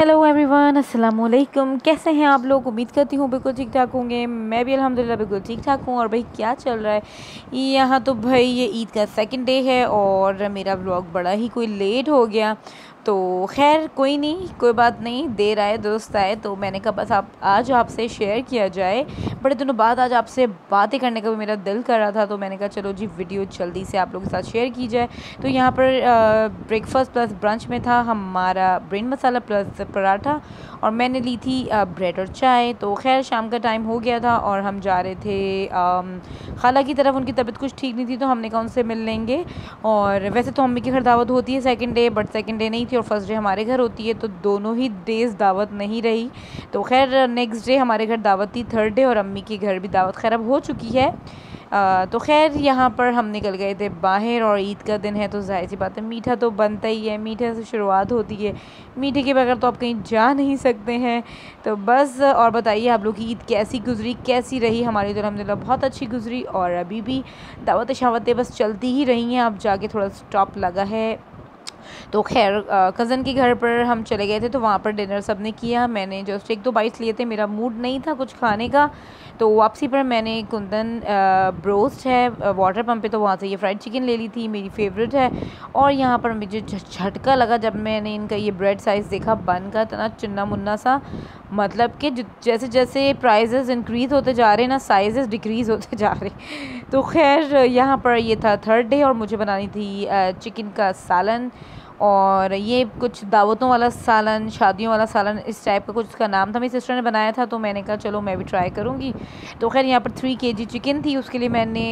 Hello everyone, अस्सलाम वालेकुम। कैसे हैं आप लोग? उम्मीद करती हूँ बिल्कुल ठीक ठाक होंगे। मैं भी अल्हम्दुलिल्लाह बिल्कुल ठीक ठाक हूँ। और भाई क्या चल रहा है यहाँ? तो भाई ये ईद का सेकंड डे है और मेरा व्लॉग बड़ा ही कोई लेट हो गया। तो खैर कोई नहीं, कोई बात नहीं, देर आए दुरुस्त आए। तो मैंने कहा बस आज आपसे शेयर किया जाए। बड़े दिनों बाद आज आपसे बातें करने का भी मेरा दिल कर रहा था, तो मैंने कहा चलो जी वीडियो जल्दी से आप लोगों के साथ शेयर की जाए। तो यहाँ पर ब्रेकफास्ट प्लस ब्रंच में था हमारा ब्रेन मसाला प्लस पराठा, और मैंने ली थी ब्रेड और चाय। तो खैर शाम का टाइम हो गया था और हम जा रहे थे खाला की तरफ। उनकी तबीयत कुछ ठीक नहीं थी तो हमने कहा उनसे मिल लेंगे। और वैसे तो मम्मी के घर दावत होती है second day, but second day नहीं थी और फर्स्ट डे हमारे घर होती है, तो दोनों ही डेज़ दावत नहीं रही। तो खैर नेक्स्ट डे हमारे घर दावत थी थर्ड डे, और अम्मी के घर भी दावत खैर अब हो चुकी है। तो खैर यहाँ पर हम निकल गए थे बाहर, और ईद का दिन है तो जाहिर सी बात है मीठा तो बनता ही है, मीठे से शुरुआत होती है। मीठे के बगैर तो आप कहीं जा नहीं सकते हैं। तो बस और बताइए आप लोग की ईद कैसी गुजरी, कैसी रही? हमारी तो अल्हम्दुलिल्लाह बहुत अच्छी गुजरी, और अभी भी दावतें शावतें बस चलती ही रही हैं। अब जाके थोड़ा स्टॉप लगा है। तो खैर कज़न के घर पर हम चले गए थे, तो वहाँ पर डिनर सब ने किया। मैंने जस्ट एक दो बाइट्स लिए थे, मेरा मूड नहीं था कुछ खाने का। तो वापसी पर मैंने कुंदन ब्रोस्ट है वाटर पम्प पे, तो वहाँ से ये फ्राइड चिकन ले ली थी, मेरी फेवरेट है। और यहाँ पर मुझे झटका लगा जब मैंने इनका ये ब्रेड साइज़ देखा बन का, इतना चुन्ना मुन्ना सा। मतलब कि जैसे जैसे प्राइजेस इंक्रीज़ होते जा रहे हैं ना, साइजेस डिक्रीज़ होते जा रहे। तो खैर यहाँ पर ये था थर्ड डे, और मुझे बनानी थी चिकन का सालन। और ये कुछ दावतों वाला सालन, शादियों वाला सालन, इस टाइप का कुछ उसका नाम था। मेरी सिस्टर ने बनाया था, तो मैंने कहा चलो मैं भी ट्राई करूँगी। तो खैर यहाँ पर 3 kg चिकन थी, उसके लिए मैंने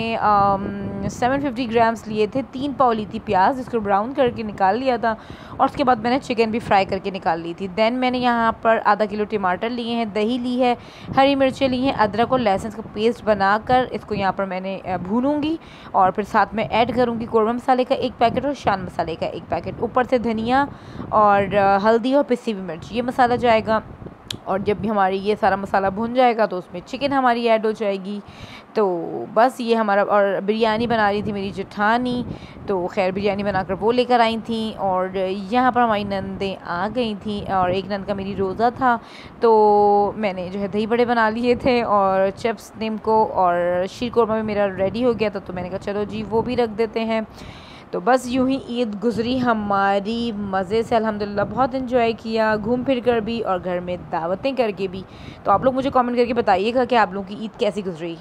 750 ग्राम्स लिए थे। 3 पाव ली थी प्याज, जिसको ब्राउन करके निकाल लिया था, और उसके बाद मैंने चिकन भी फ्राई करके निकाल ली थी। दैन मैंने यहाँ पर आधा किलो टमाटर लिए हैं, दही ली है, हरी मिर्चें ली हैं, अदरक और लहसुन का पेस्ट बनाकर इसको यहाँ पर मैंने भूनूँगी। और फिर साथ में ऐड करूँगी कौरमा मसाले का 1 पैकेट और शान मसाले का 1 पैकेट, ऊपर से धनिया और हल्दी और पिसी हुई मिर्च, ये मसाला जाएगा। और जब भी हमारी ये सारा मसाला भुन जाएगा तो उसमें चिकन हमारी ऐड हो जाएगी। तो बस ये हमारा, और बिरयानी बना रही थी मेरी जेठानी, तो खैर बिरयानी बनाकर वो लेकर आई थी। और यहाँ पर हमारी नंदें आ गई थी, और एक नंद का मेरी रोज़ा था, तो मैंने जो है दही बड़े बना लिए थे, और चिप्स निम्को और शीर कौरमा भी मेरा रेडी हो गया था। तो मैंने कहा चलो जी वो भी रख देते हैं। तो बस यूँ ही ईद गुज़री हमारी मज़े से, अल्हम्दुलिल्लाह बहुत इन्जॉय किया, घूम फिर कर भी और घर में दावतें करके भी। तो आप लोग मुझे कमेंट करके बताइएगा कि आप लोगों की ईद कैसी गुज़री।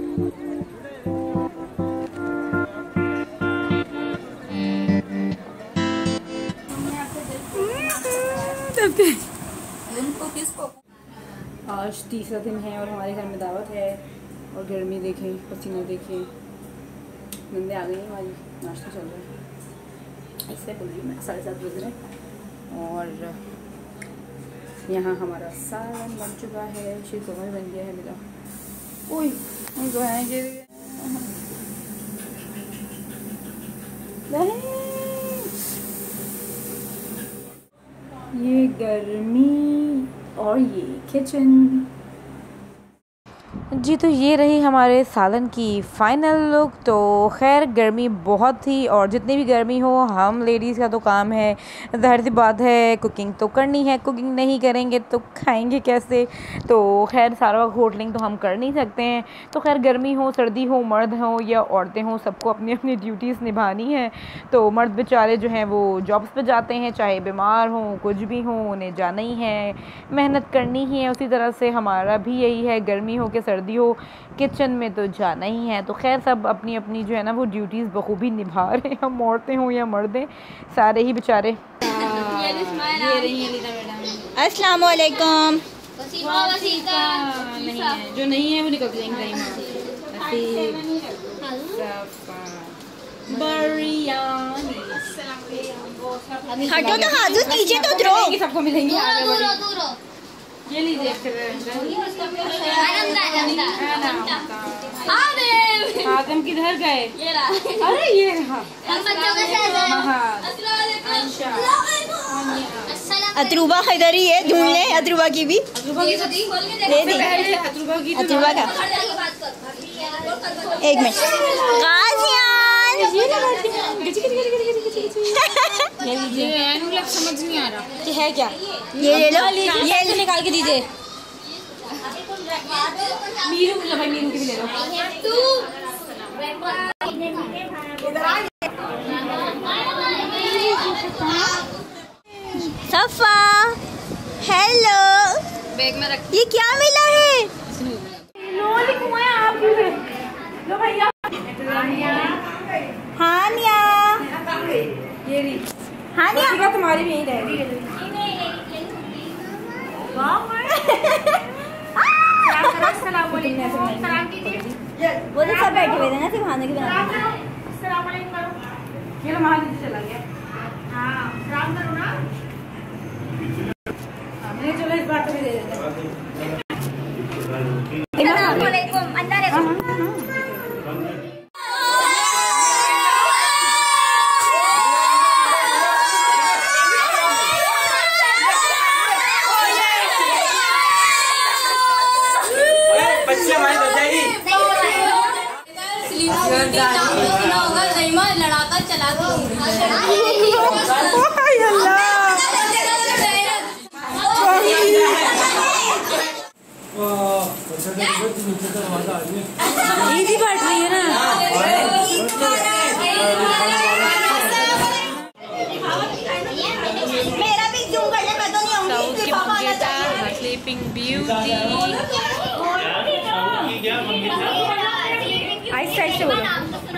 आज तीसरा दिन है और हमारे घर में दावत है, और गर्मी देखें, पसीना देखें। नंदे आ गई हैं हमारी, नाश्ता चल रहा है, ऐसे बोल रही मैं 7:30 बज रहे। और यहाँ हमारा सालन बन चुका है, शीर कौरमा भी बन गया है मेरा। ओए तो है ये गर्मी और ये किचन जी। तो ये रही हमारे सालन की फ़ाइनल लुक। तो खैर गर्मी बहुत थी, और जितनी भी गर्मी हो हम लेडीज़ का तो काम है, ज़ाहिर सी बात है कुकिंग तो करनी है। कुकिंग नहीं करेंगे तो खाएंगे कैसे? तो खैर सारा वक्त होटलिंग तो हम कर नहीं सकते हैं। तो खैर गर्मी हो, सर्दी हो, मर्द हो या औरतें हों, सबको अपनी अपनी ड्यूटीज़ निभानी है। तो मर्द बेचारे जो हैं वो जॉब्स पे जाते हैं, चाहे बीमार हों कुछ भी हो, उन्हें जाना ही है, मेहनत करनी ही है। उसी तरह से हमारा भी यही है, गर्मी हो कि सर्दी हो, किचन में तो जाना ही है। तो खैर सब अपनी अपनी जो है ना वो ड्यूटीज़ बखूबी निभा रहे हैं, हम औरतें हों या मर्दें, सारे ही बेचारे। अस्सलाम वालेकुम। जो नहीं है वो निकल जाएंगे। हटो तो हाथ नीचे तो उतरो, सबको मिलेंगे। ये लीजिए आदम किधर गए? अरे ये अतरूबा इधर ही है, ढूंढ ले अतरूबा की भी। दे दी अतरूबा का 1 मिनट। गाजियान अब समझ नहीं आ रहा कि है क्या। ये ले लो, ये निकाल के दीजिए। मीनू भाई, मीनू की भी ले लो। सफा, हेलो। बैग में रख। ये क्या मिला है? हानिया, हानिया तुम्हारी भी यही रहेगी। वो तो सब बैठे हुए थे ना, सिर्फ खाने की बना। चला गया। हाँ, सलाम करो ना। चलो इस बार तो भी दे देते हैं। लड़ाका चला इजी बांट रही है ना। मेरा भी क्यों कर ले, मैं तो नहीं आऊंगी। Sleeping beauty. आइस साइड से बोलो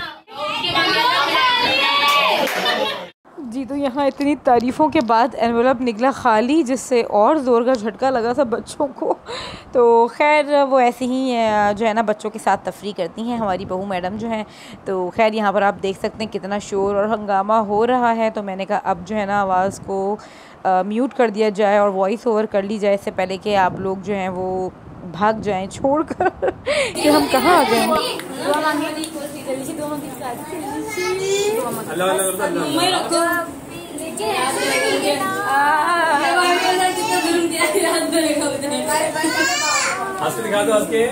जी। तो यहाँ इतनी तारीफ़ों के बाद एनवेलप निकला खाली, जिससे और ज़ोर का झटका लगा था बच्चों को। तो खैर वो ऐसे ही जो है ना बच्चों के साथ तफरी करती हैं हमारी बहू मैडम जो हैं। तो खैर यहाँ पर आप देख सकते हैं कितना शोर और हंगामा हो रहा है। तो मैंने कहा अब जो है ना आवाज़ को म्यूट कर दिया जाए और वॉइस ओवर कर ली जाए, इससे पहले कि आप लोग जो हैं वो भाग जाएं छोड़कर कि हम कहाँ आ गए। दिखा दो उसके।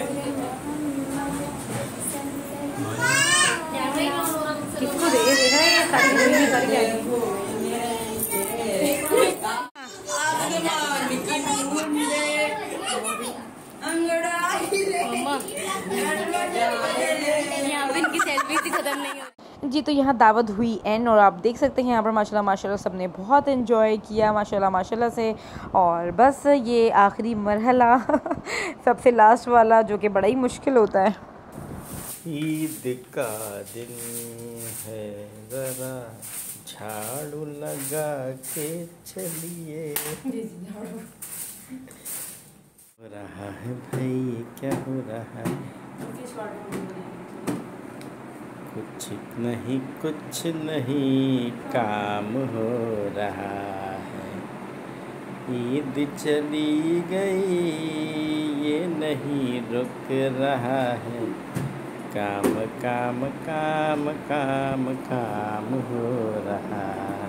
किसको दे इनकी सेल्फी खत्म नहीं हो जी। तो यहाँ दावत हुई एंड और आप देख सकते हैं यहाँ पर माशाल्लाह माशाल्लाह सब ने बहुत एंजॉय किया माशाल्लाह माशाल्लाह से। और बस ये आखिरी मरहला सबसे लास्ट वाला जो कि बड़ा ही मुश्किल होता है। ईद का दिन है ज़रा झाड़ू लगा के चलिए। हो रहा है भाई, क्या हो रहा है? कुछ नहीं काम हो रहा है। ईद चली गई, ये नहीं रुक रहा है। काम काम काम काम काम हो रहा है।